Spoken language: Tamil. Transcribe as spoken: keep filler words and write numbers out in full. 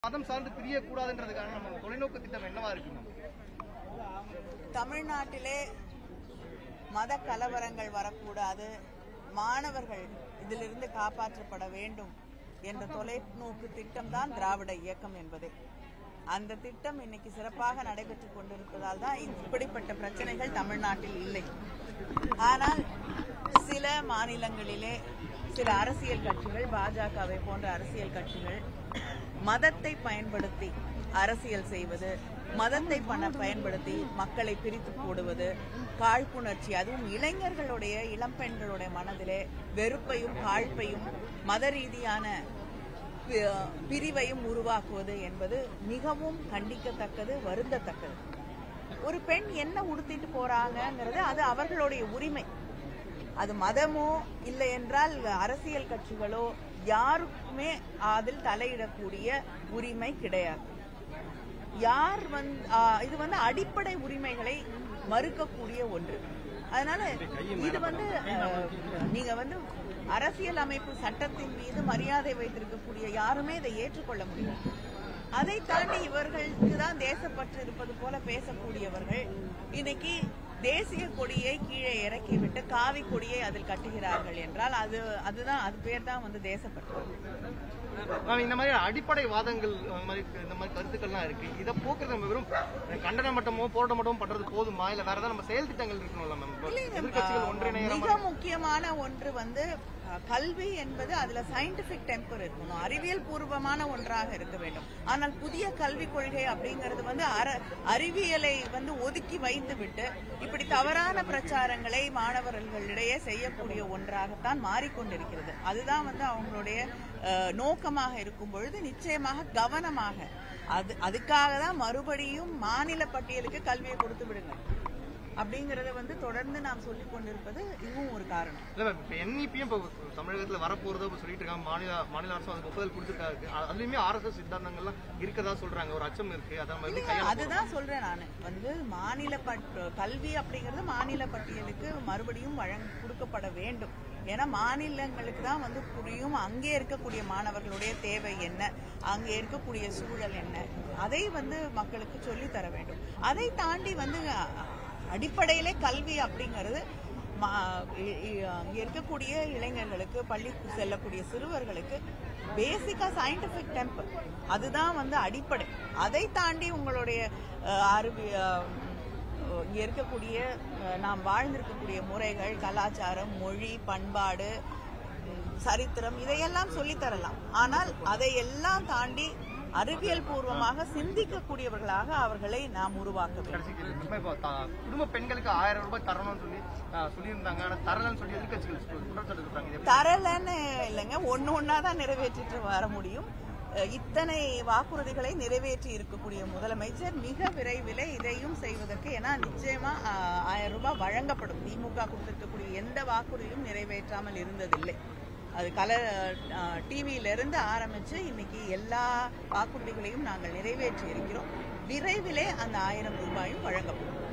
மதம் சார்ந்து பிரியக்கூடாதுன்றதுக்கான நம்ம தொலைநோக்கு திட்டம் என்னவா இருக்கு? தமிழ்நாட்டிலே மத கலவரங்கள் வரக்கூடாது, மாணவர்கள் இதிலிருந்து காப்பாற்றப்பட வேண்டும் என்ற தொலைநோக்கு திட்டம் தான் திராவிட இயக்கம் என்பதே. அந்த திட்டம் இன்னைக்கு சிறப்பாக நடைபெற்றுக் கொண்டிருப்பதால் தான் இப்படிப்பட்ட பிரச்சனைகள் தமிழ்நாட்டில் இல்லை. ஆனால் சில மாநிலங்களிலே சில அரசியல் கட்சிகள், பாஜகவை போன்ற அரசியல் கட்சிகள் மதத்தை பயன்படுத்தி அரசியல் செய்வது, மதத்தை பயன்படுத்தி மக்களை பிரித்து போடுவது, காழ்ப்புணர்ச்சி, அதுவும் இளைஞர்களுடைய இளம்பெண்களுடைய மனதிலே வெறுப்பையும் காழ்ப்பையும் மத ரீதியான பிரிவையும் உருவாக்குவது என்பது மிகவும் கண்டிக்கத்தக்கது, வருந்தத்தக்கது. ஒரு பெண் என்ன உடுத்திட்டு போறாங்கிறது அது அவர்களுடைய உரிமை. அது மதமோ இல்லை என்றால் அரசியல் கட்சிகளோ யாருக்குமே அதில் தலையிடக்கூடிய உரிமை கிடையாது. யார் வந்து இது வந்து அடிப்படை உரிமைகளை மறுக்கக்கூடிய ஒன்று. அதனால இது வந்து நீங்க வந்து அரசியல் அமைப்பு சட்டத்தின் மீது மரியாதை வைத்திருக்கக்கூடிய யாருமே இதை ஏற்றுக்கொள்ள முடியும். அதை தாண்டி இவர்களுக்கு தான் தேசப்பற்று இருப்பது போல பேசக்கூடியவர்கள் இன்னைக்கு தேசிய கொடியை கீழே இறக்கிவிட்டு காவி கொடியை அதில் கட்டுகிறார்கள் என்றால் அது அதுதான் அது பேர் தான் வந்து தேசப்பற்று. இந்த மாதிரி அடிப்படை வாதங்கள் இந்த மாதிரி கருத்துக்கள்லாம் இருக்கு. இதை போக்குறது நம்ம வெறும் கண்டன மட்டமோ போராட்ட மட்டமோ பண்றது போதுமா, இல்ல வேற ஏதாவது நம்ம செயல் திட்டங்கள் இருக்கணும்ல? மிக முக்கியமான ஒன்று வந்து கல்வி என்பது அதுல சயின்டிபிக் டெம்பர் இருக்கணும், அறிவியல் பூர்வமான ஒன்றாக இருக்க வேண்டும். ஆனால் புதிய கல்விக் கொள்கை அப்படிங்கிறது வந்து அறிவியலை வந்து ஒதுக்கி வைத்து விட்டு இப்படி தவறான பிரச்சாரங்களை மாணவர்களிடையே செய்யக்கூடிய ஒன்றாகத்தான் மாறிக்கொண்டிருக்கிறது. அதுதான் வந்து அவங்களுடைய நோக்கமாக இருக்கும் பொழுது நிச்சயமாக கவனமாக அது அதுக்காக தான் மறுபடியும் மாநில பட்டியலுக்கு கல்வியை கொடுத்து விடுங்க அப்படிங்கறத வந்து தொடர்ந்து நாம் சொல்லிக் கொண்டிருப்பது இதுவும் ஒரு காரணம். என்இபியும் தமிழகத்துல வரப்போறதோ சொல்லிட்டு இருக்காங்க. மாநில மாநில அரசு அதுக்கு ஒப்புதல் கொடுத்துருக்காங்க. அதுலயுமே ஆர்எஸ்எஸ் சித்தாந்தங்கள்லாம் இருக்கதா சொல்றாங்க. ஒரு அச்சம் இருக்கு. அதுதான் சொல்றேன் நான் வந்து மாநில கல்வி அப்படிங்கறது மாநில பட்டியலுக்கு மறுபடியும் வழங்க கொடுக்கப்பட வேண்டும். ஏன்னா மாநிலங்களுக்கு தான் வந்து புரியும் அங்கே இருக்கக்கூடிய மாணவர்களுடைய தேவை என்ன, அங்கே இருக்கக்கூடிய சூழல் என்ன, அதை வந்து மக்களுக்கு சொல்லி தர வேண்டும். அதை தாண்டி வந்து அடிப்படையிலே கல்வி அப்படிங்கிறது இருக்கக்கூடிய இளைஞர்களுக்கு, பள்ளி செல்லக்கூடிய சிறுவர்களுக்கு பேசிக்கா சயின்டிபிக் டெம்பர் அதுதான் வந்து அடிப்படை. அதை தாண்டி உங்களுடைய அறிவியல் இங்க இருக்கக்கூடிய நாம் வாழ்ந்திருக்கக்கூடிய முறைகள், கலாச்சாரம், மொழி, பண்பாடு, சரித்திரம் இதையெல்லாம் சொல்லித்தரலாம். ஆனால் அதையெல்லாம் தாண்டி அறிவியல் பூர்வமாக சிந்திக்கக்கூடியவர்களாக அவர்களை நாம் உருவாக்க வேண்டும். குடும்ப பெண்களுக்கு ஆயிரம் ரூபாய் தரணும்னு சொல்லி சொல்லியிருந்தாங்க. ஆனா தரலன்னு சொல்லி எதிர்க்கட்சிகள் தரலன்னு இல்லைங்க, ஒன்னு ஒன்னாதான் நிறைவேற்றிட்டு வர முடியும். இத்தனை வாக்குறுதிகளை நிறைவேற்றி இருக்கக்கூடிய முதலமைச்சர் மிக விரைவில் இதையும் செய்வதற்கு, ஏன்னா நிச்சயமா ஆயிரம் ரூபாய் வழங்கப்படும். திமுக கொடுத்திருக்கக்கூடிய எந்த வாக்குறுதியும் நிறைவேற்றாமல் இருந்ததில்லை. அது கலர் டிவியிலிருந்து ஆரம்பிச்சு இன்னைக்கு எல்லா வாக்குறுதிகளையும் நாங்கள் நிறைவேற்றி இருக்கிறோம். விரைவிலே அந்த ஆயிரம் ரூபாயும் வழங்கப்படும்.